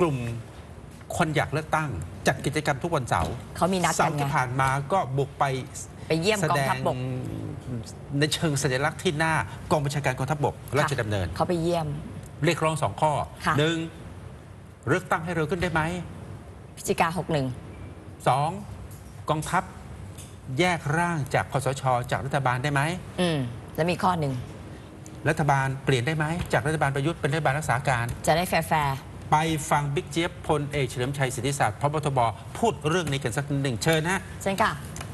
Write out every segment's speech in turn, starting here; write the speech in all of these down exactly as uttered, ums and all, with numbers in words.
ลุ่มคนอยากเลือกตั้งจัดกิจกรรมทุกวันเสาร์เขามีนัดกันไงเสาร์ที่ผ่านมาก็บุกไปไปเยี่ยมกองทัพบกในเชิงสัญลักษณ์ที่หน้ากองบัญชาการกองทัพบกราชดำเนินเขาไปเยี่ยมเรียกร้องสองข้อหนึ่งเลือกตั้งให้เร็วขึ้นได้ไหมพฤศจิกาหกหนึ่งสองกองทัพแยกร่างจากคสช.จากรัฐบาลได้ไหมอืมแล้วมีข้อหนึ่งรัฐบาลเปลี่ยนได้ไหมจากรัฐบาลประยุทธ์เป็นรัฐบาลรักษาการจะได้แฟร์ไปฟังบิ๊กเจี๊ยบพลเอกเฉลิมชัยสิทธิศาสตร์พบทบพูดเรื่องนี้กันสักหนึ่งเชิญฮะเชิญค่ะ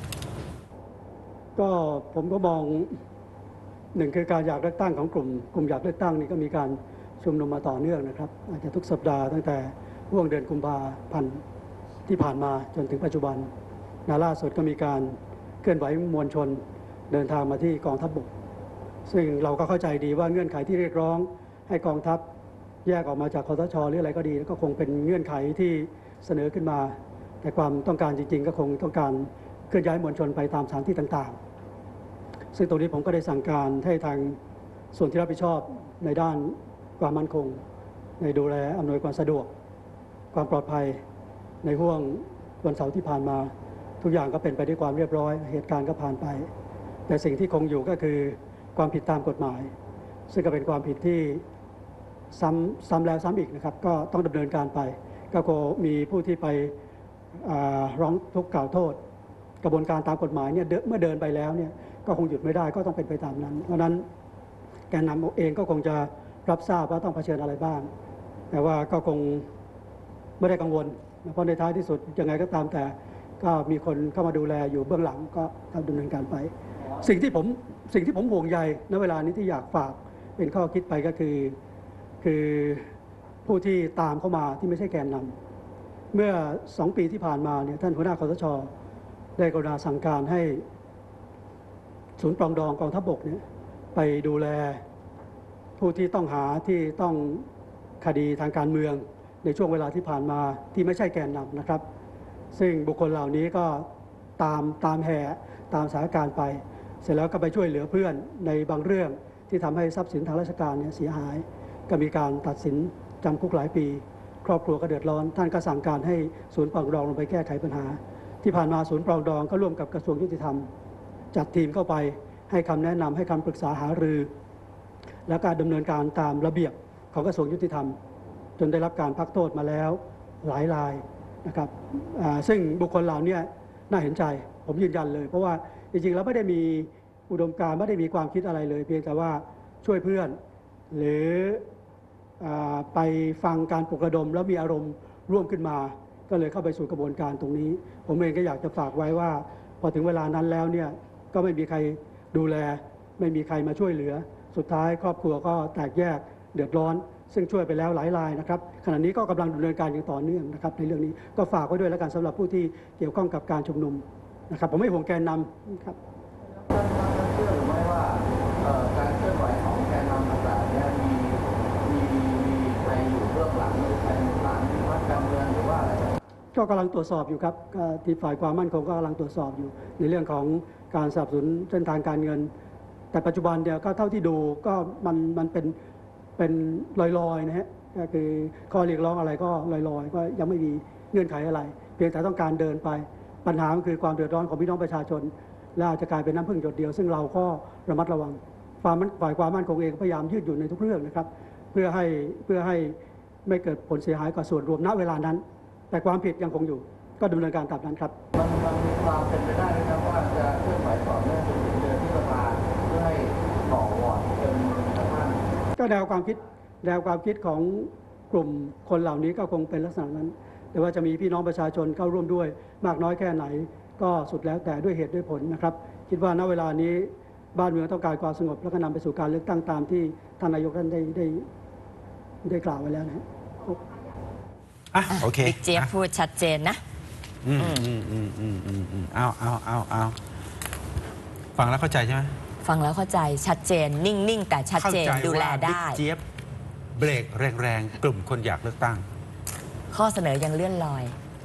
ก็ผมก็มองหนึ่งคือการอยากเลือกตั้งของกลุ่มกลุ่มอยากเลือกตั้งนี่ก็มีการชุมนุมมาต่อเนื่องนะครับอาจจะทุกสัปดาห์ตั้งแต่ช่วงเดือนกุมภาพันธ์ที่ผ่านมาจนถึงปัจจุบันนาล่าสุดก็มีการเคลื่อนไหวมวลชนเดินทางมาที่กองทัพบกซึ่งเราก็เข้าใจดีว่าเงื่อนไขที่เรียกร้องให้กองทัพแยกออกมาจากคสช.หรืออะไรก็ดีก็คงเป็นเงื่อนไขที่เสนอขึ้นมาแต่ความต้องการจริงๆก็คงต้องการเคลื่อนย้ายมวลชนไปตามสถานที่ต่างๆซึ่งตรงนี้ผมก็ได้สั่งการให้ทางส่วนที่รับผิดชอบในด้านความมั่นคงในดูแลอำนวยความสะดวกความปลอดภัยในห่วงวันเสาร์ที่ผ่านมาทุกอย่างก็เป็นไปด้วยความเรียบร้อยเหตุการณ์ก็ผ่านไปแต่สิ่งที่คงอยู่ก็คือความผิดตามกฎหมายซึ่งก็เป็นความผิดที่ซ้ำซ้ำแล้วซ้ำอีกนะครับก็ต้องดำเนินการไปก็คงมีผู้ที่ไปร้องทุกข์กล่าวโทษกระบวนการตามกฎหมายเนี่ยเมื่อเดินไปแล้วเนี่ยก็คงหยุดไม่ได้ก็ต้องเป็นไปตามนั้นเพราะนั้นแกนนำเองก็คงจะรับทราบว่าต้องเผชิญอะไรบ้างแต่ว่าก็คงไม่ได้กังวลเพราะในท้ายที่สุดยังไงก็ตามแต่ก็มีคนเข้ามาดูแลอยู่เบื้องหลังก็ทำดำเนินการไปสิ่งที่ผมสิ่งที่ผมห่วงใยณเวลานี้ที่อยากฝากเป็นข้อคิดไปก็คือคือผู้ที่ตามเข้ามาที่ไม่ใช่แกนนำเมื่อสองปีที่ผ่านมาเนี่ยท่านหัวหน้าคสช.ได้กรุณาสั่งการให้ศูนย์ปรองดองกองทัพบกเนี่ยไปดูแลผู้ที่ต้องหาที่ต้องคดีทางการเมืองในช่วงเวลาที่ผ่านมาที่ไม่ใช่แกนนำนะครับซึ่งบุคคลเหล่านี้ก็ตามตามแห่ตามสถานการณ์ไปเสร็จแล้วก็ไปช่วยเหลือเพื่อนในบางเรื่องที่ทำให้ทรัพย์สินทางราชการเนี่ยเสียหายก็มีการตัดสินจำคุกหลายปีครอบครัวก็เดือดร้อนท่านก็สั่งการให้ศูนย์ปรองดองลงไปแก้ไขปัญหาที่ผ่านมาศูนย์ปรองดองก็ร่วมกับกระทรวงยุติธรรมจัดทีมเข้าไปให้คำแนะนำให้คำปรึกษาหารือและการดำเนินการตามระเบียบของกระทรวงยุติธรรมจนได้รับการพักโทษมาแล้วหลายรายนะครับซึ่งบุคคลเหล่านี้น่าเห็นใจผมยืนยันเลยเพราะว่าจริงๆแล้วไม่ได้มีอุดมการณ์ไม่ได้มีความคิดอะไรเลยเพียงแต่ว่าช่วยเพื่อนหรือไปฟังการปลุกระดมแล้วมีอารมณ์ร่วมขึ้นมาก็เลยเข้าไปสู่กระบวนการตรงนี้ผมเองก็อยากจะฝากไว้ว่าพอถึงเวลานั้นแล้วเนี่ยก็ไม่มีใครดูแลไม่มีใครมาช่วยเหลือสุดท้ายครอบครัวก็แตกแยกเดือดร้อนซึ่งช่วยไปแล้วหลายรายนะครับขณะนี้ก็กำลังดำเนินการอย่างต่อเนื่องนะครับในเรื่องนี้ก็ฝากไว้ด้วยแล้วกันสำหรับผู้ที่เกี่ยวข้องกับการชุมนุมนะครับผมไม่ห่วงแกนนำครับเชื่อหรือไม่ว่าการเคลื่อนไหวของแกนนำต่างๆเนี่ยมีมีมีใครอยู่เบื้องหลังหรือใครอยู่หลังมีพรรคการเมืองหรือว่าอะไรก็กำลังตรวจสอบอยู่ครับที่ฝ่ายความมั่นคงก็กำลังตรวจสอบอยู่ในเรื่องของการสนับสนุนเส้นทางการเงินแต่ปัจจุบันเดียวก็เท่าที่ดูก็มันมันเป็นเป็นลอยๆนะฮะก็คือข้อเรียกร้องอะไรก็ลอยๆก็ยังไม่มีเงื่อนไขอะไรเพียงแต่ต้องการเดินไปปัญหาคือความเดือดร้อนของพี่น้องประชาชนและอาจจะกลายเป็นน้ำพึ่งหยดเดียวซึ่งเราก็ระมัดระวังฝ่ายฝ่ายความมั่นคงเองพยายามยืดหยุ่นในทุกเรื่องนะครับเพื่อให้เพื่อให้ไม่เกิดผลเสียหายกับส่วนรวมณเวลานั้นแต่ความผิดยังคงอยู่ก็ดำเนินการตามนั้นครับมันมันมีความเป็นไปได้ไหมครับว่าจะเคลื่อนไหวต่อเนื่องจนถึงเดือนพฤษภาเพื่อให้ต่อวอร์ดจนกระทั่งก็แนวความคิดแนวความคิดของกลุ่มคนเหล่านี้ก็คงเป็นลักษณะนั้นแต่ว่าจะมีพี่น้องประชาชนเข้าร่วมด้วยมากน้อยแค่ไหนก็สุดแล้วแต่ด้วยเหตุด้วยผลนะครับคิดว่าณเวลานี้บ้านเมืองต้องการความสงบแล้วก็นำไปสู่การเลือกตั้งตามที่ท่านนายกท่านได้ได้ได้กล่าวไว้แล้วนะอ่ะโอเคบิ๊กเจี๊ยบพูดชัดเจนนะอืมอืมอืมอืมอืมอืมเอาเอาเอาเอาฟังแล้วเข้าใจใช่ไหมฟังแล้วเข้าใจชัดเจนนิ่งๆแต่ชัดเจนดูแลได้บิ๊กเจี๊ยบเบรกแรงๆกลุ่มคนอยากเลือกตั้งข้อเสนอยังเลื่อนลอย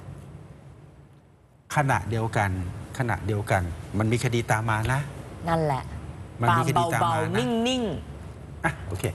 ขณะเดียวกันขณะเดียวกันมันมีคดีตามมานะนั่นแหละมันมีคดีตามมานะนิ่งๆอ่ะโอเค